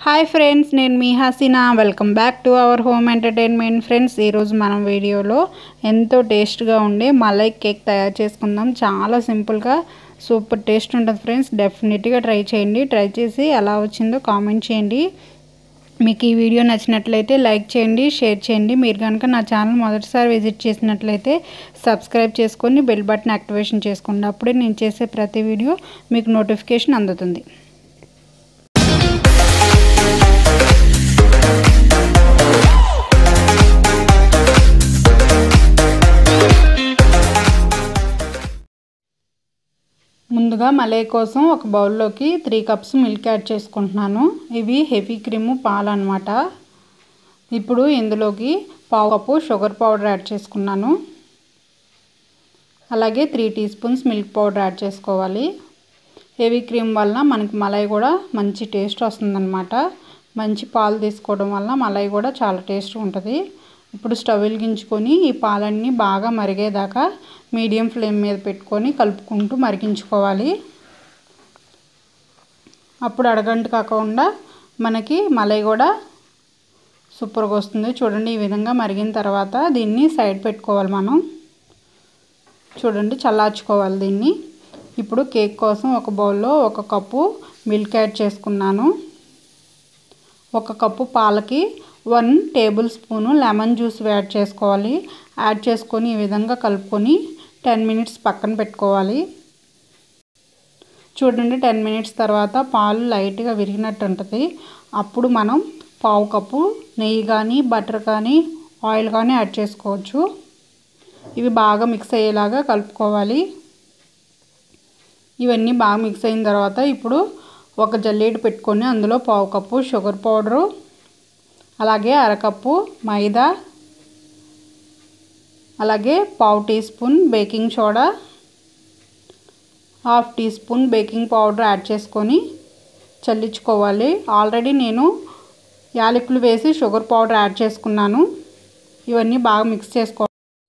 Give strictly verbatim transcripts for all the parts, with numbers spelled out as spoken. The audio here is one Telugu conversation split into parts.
హాయ్ ఫ్రెండ్స్, నేను మీ Haseena. Welcome back to our home entertainment. Friends, ఈరోజు మనం వీడియోలో ఎంతో టేస్ట్గా ఉండే మలై కేక్ తయారు చేసుకుందాం. చాలా సింపుల్గా సూపర్ టేస్ట్ ఉంటుంది ఫ్రెండ్స్. డెఫినెట్గా ట్రై చేయండి. ట్రై చేసి ఎలా వచ్చిందో కామెంట్ చేయండి. మీకు ఈ వీడియో నచ్చినట్లయితే లైక్ చేయండి, షేర్ చేయండి. మీరు కనుక నా ఛానల్ మొదటిసారి విజిట్ చేసినట్లయితే సబ్స్క్రైబ్ చేసుకొని బెల్ బటన్ యాక్టివేషన్ చేసుకోండి. అప్పుడే నేను చేసే ప్రతి వీడియో మీకు నోటిఫికేషన్ అందుతుంది. ముందుగా మలై కోసం ఒక బౌల్లోకి త్రీ కప్స్ మిల్క్ యాడ్ చేసుకుంటున్నాను. ఇవి హెవీ క్రీము పాలు అన్నమాట. ఇప్పుడు ఇందులోకి పావు కప్పు షుగర్ పౌడర్ యాడ్ చేసుకున్నాను. అలాగే three tea spoons milk powder add చేసుకోవాలి. హెవీ క్రీమ్ వల్ల మనకి మలై కూడా మంచి టేస్ట్ వస్తుందన్నమాట. మంచి పాలు తీసుకోవడం వల్ల మలై కూడా చాలా టేస్ట్ ఉంటుంది. ఇప్పుడు స్టవ్ వెలిగించుకొని ఈ పాలన్నీ బాగా మరిగేదాకా మీడియం ఫ్లేమ్ మీద పెట్టుకొని కలుపుకుంటూ మరిగించుకోవాలి. అప్పుడు అడగంట కాకుండా మనకి మలై కూడా సూపర్గా వస్తుంది. చూడండి, ఈ విధంగా మరిగిన తర్వాత దీన్ని సైడ్ పెట్టుకోవాలి. మనం చూడండి, చల్లార్చుకోవాలి దీన్ని. ఇప్పుడు కేక్ కోసం ఒక బౌల్లో ఒక కప్పు మిల్క్ యాడ్ చేసుకున్నాను. ఒక కప్పు పాలకి one table spoon lemon juice add చేసుకోవాలి. యాడ్ చేసుకొని ఈ విధంగా కలుపుకొని టెన్ మినిట్స్ పక్కన పెట్టుకోవాలి. చూడండి, టెన్ మినిట్స్ తర్వాత పాలు లైట్గా విరిగినట్టు ఉంటుంది. అప్పుడు మనం పావు కప్పు నెయ్యి కానీ బటర్ కానీ ఆయిల్ కానీ యాడ్ చేసుకోవచ్చు. ఇవి బాగా మిక్స్ అయ్యేలాగా కలుపుకోవాలి. ఇవన్నీ బాగా మిక్స్ అయిన తర్వాత ఇప్పుడు ఒక జల్లెడ పెట్టుకొని అందులో పావు కప్పు షుగర్ పౌడరు, అలాగే అరకప్పు మైదా, అలాగే పావు tea spoon baking soda, half tea spoon baking powder add చేసుకొని చల్లించుకోవాలి. ఆల్రెడీ నేను యాలకులు వేసి షుగర్ పౌడర్ యాడ్ చేసుకున్నాను. ఇవన్నీ బాగా మిక్స్ చేసుకోవాలి.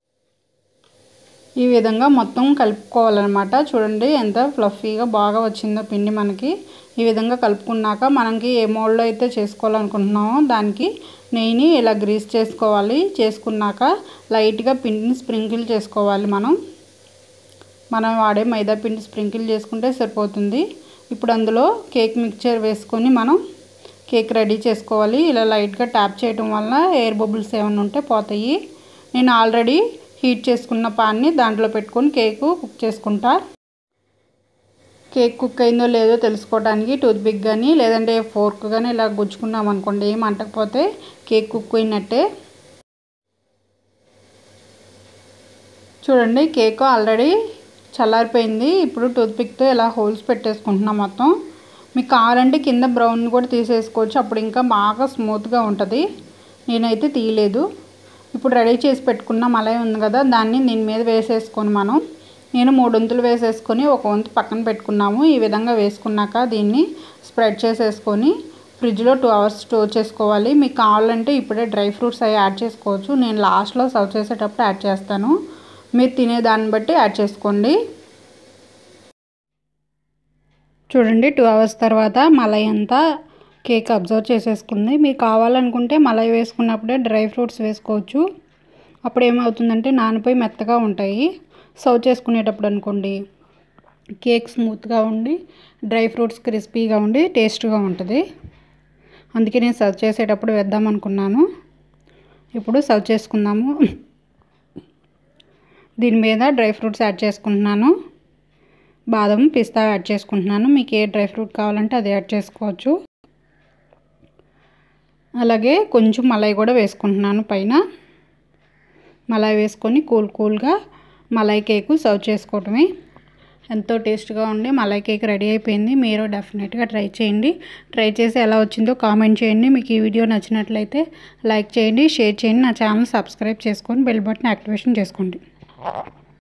ఈ విధంగా మొత్తం కలుపుకోవాలన్నమాట. చూడండి ఎంత ఫ్లఫీగా బాగా వచ్చిందో పిండి మనకి. ఈ విధంగా కలుపుకున్నాక మనకి ఏ మోల్డ్లో అయితే చేసుకోవాలనుకుంటున్నామో దానికి నెయ్యిని ఇలా గ్రీస్ చేసుకోవాలి. చేసుకున్నాక లైట్గా పిండిని స్ప్రింకిల్ చేసుకోవాలి. మనం మనం వాడే మైదా పిండి స్ప్రింకిల్ చేసుకుంటే సరిపోతుంది. ఇప్పుడు అందులో కేక్ మిక్చర్ వేసుకొని మనం కేక్ రెడీ చేసుకోవాలి. ఇలా లైట్గా ట్యాప్ చేయడం వల్ల ఎయిర్ బబుల్స్ ఏమైనా ఉంటే పోతాయి. నేను ఆల్రెడీ హీట్ చేసుకున్న పాన్ని దాంట్లో పెట్టుకొని కేకు కుక్ చేసుకుంటా. కేక్ కుక్ అయిందో లేదో తెలుసుకోవడానికి టూత్పిక్ కానీ లేదంటే ఫోర్క్ కానీ ఇలా గుచ్చుకున్నాం అనుకోండి, ఏం అంటకపోతే కేక్ కుక్ అయినట్టే. చూడండి, కేక్ ఆల్రెడీ చల్లారిపోయింది. ఇప్పుడు టూత్పిక్తో ఇలా హోల్స్ పెట్టేసుకుంటున్నాం మొత్తం. మీకు కావాలంటే కింద బ్రౌన్ కూడా తీసేసుకోవచ్చు, అప్పుడు ఇంకా బాగా స్మూత్గా ఉంటుంది. నేనైతే తీయలేదు. ఇప్పుడు రెడీ చేసి పెట్టుకున్న మలై ఉంది కదా, దాన్ని దీని మీద వేసేసుకొని మనం నేను మూడు వంతులు వేసేసుకొని ఒక వంతు పక్కన పెట్టుకున్నాము. ఈ విధంగా వేసుకున్నాక దీన్ని స్ప్రెడ్ చేసేసుకొని ఫ్రిడ్జ్లో టూ అవర్స్ స్టోర్ చేసుకోవాలి. మీకు కావాలంటే ఇప్పుడే డ్రై ఫ్రూట్స్ అవి యాడ్ చేసుకోవచ్చు. నేను లాస్ట్లో సర్వ్ చేసేటప్పుడు యాడ్ చేస్తాను. మీరు తినేదాన్ని బట్టి యాడ్ చేసుకోండి. చూడండి, టూ అవర్స్ తర్వాత మలై అంతా కేక్ అబ్జర్వ్ చేసేసుకుంది. మీకు కావాలనుకుంటే మలై వేసుకున్నప్పుడే డ్రై ఫ్రూట్స్ వేసుకోవచ్చు. అప్పుడు ఏమవుతుందంటే నానిపోయి మెత్తగా ఉంటాయి. సర్వ్ చేసుకునేటప్పుడు అనుకోండి కేక్ స్మూత్గా ఉండి డ్రై ఫ్రూట్స్ క్రిస్పీగా ఉండి టేస్ట్గా ఉంటుంది. అందుకే నేను సర్వ్ చేసేటప్పుడు వేద్దాం అనుకున్నాను. ఇప్పుడు సర్వ్ చేసుకుందాము. దీని మీద డ్రై ఫ్రూట్స్ యాడ్ చేసుకుంటున్నాను. బాదం, పిస్తా యాడ్ చేసుకుంటున్నాను. మీకు ఏ డ్రై ఫ్రూట్ కావాలంటే అది యాడ్ చేసుకోవచ్చు. అలాగే కొంచెం మలై కూడా వేసుకుంటున్నాను పైన. మలై వేసుకొని కూల్ కూల్గా మలై కేకు సర్వ్ చేసుకోవటమే. ఎంతో టేస్ట్గా ఉండి మలై కేక్ రెడీ అయిపోయింది. మీరు డెఫినెట్గా ట్రై చేయండి. ట్రై చేసి ఎలా వచ్చిందో కామెంట్ చేయండి. మీకు ఈ వీడియో నచ్చినట్లయితే లైక్ చేయండి, షేర్ చేయండి. నా ఛానల్ సబ్స్క్రైబ్ చేసుకొని బెల్ బటన్ యాక్టివేషన్ చేసుకోండి.